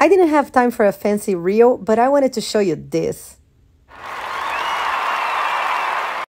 I didn't have time for a fancy reel, but I wanted to show you this.